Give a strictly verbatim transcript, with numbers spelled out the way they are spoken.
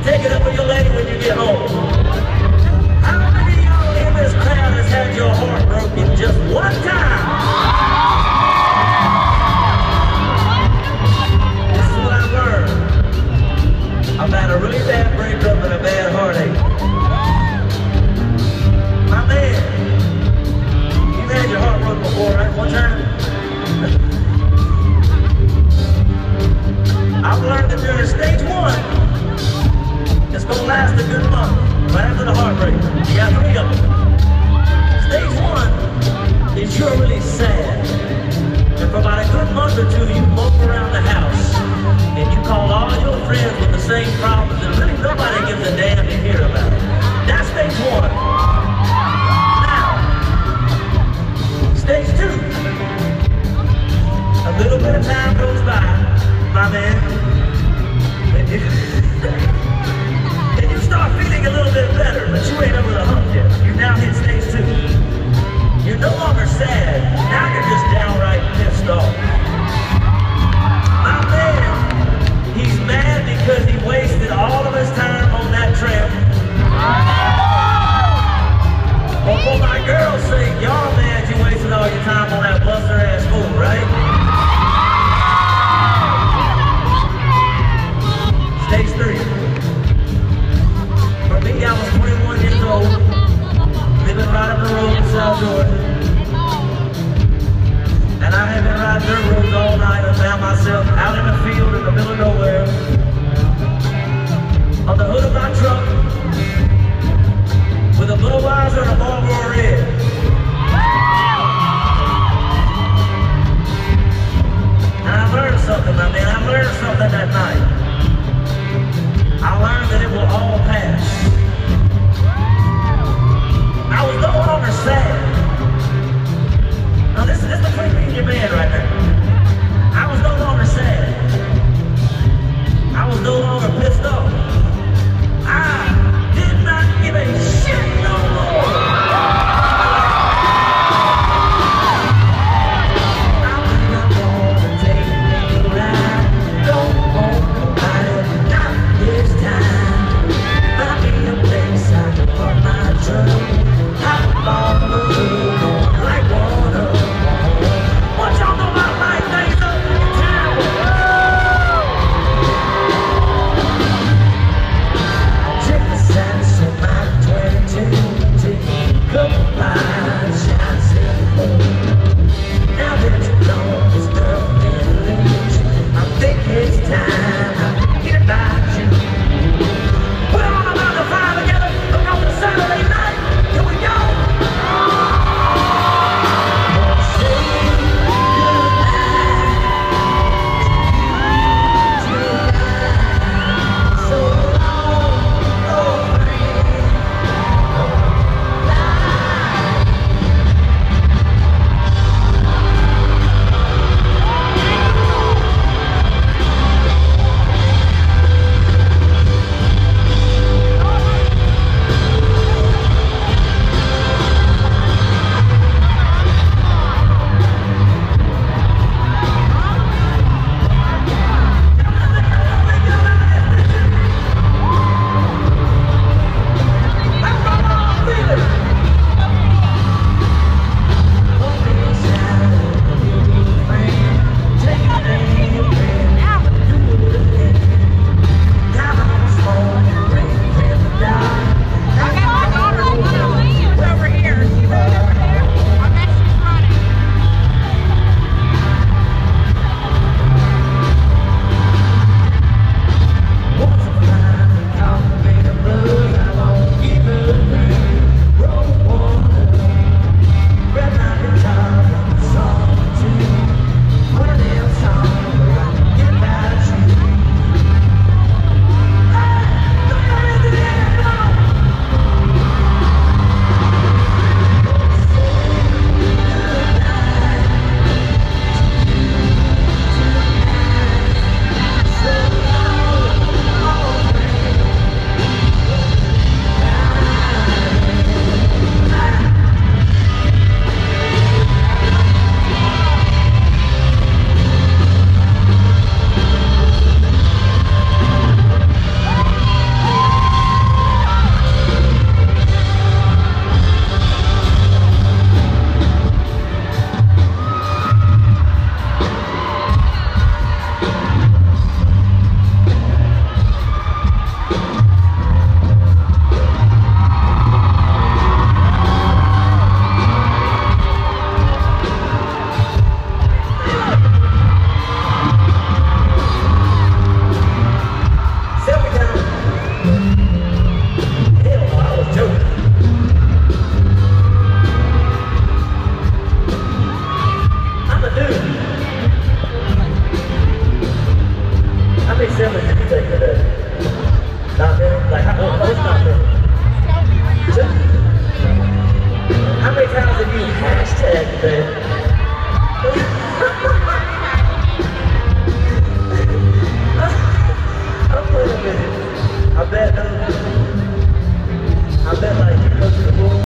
and take it up with your lady when you get home. How many of y'all in this crowd has had your heart broken just one time? This is what I've learned. I've had a really bad breakup and a bad heartache. My man, you've had your heart broken before, right? One time? I've learned that during stage one, it's gonna last a good month, right after the heartbreak. You got three of them. Stage one is you're really sad. And for about a good month or two, you mope around the house and you call all your friends with the same problems, and really nobody gives a damn to hear about it. That's stage one. Now, stage two. A little bit of time goes by, my man, and you, and you start feeling a little bit better, but you ain't over the hump yet. You now hit stage two. You're no longer sad, now you're just downright pissed off. My man, he's mad because he wasted all of his time on that trip. Or for my girl's sake, y'all mad you wasted all your time on that buster ass fool, right? Stage three. For me, I was twenty-one years old, living right up the road in South Georgia. And I had been riding dirt roads all night and found myself out in the field in the middle of nowhere. On the hood of my truck, with a blow-eyes and a Marlboro Red. And I learned something, my man. I learned something that night. I learned that it will all pass. I was no longer sad. Now this, this is between me and your man right there. I was no longer sad. I was no longer pissed off. I did not give a shit no more. I'm not gonna take me right. Don't want if you hashtag that,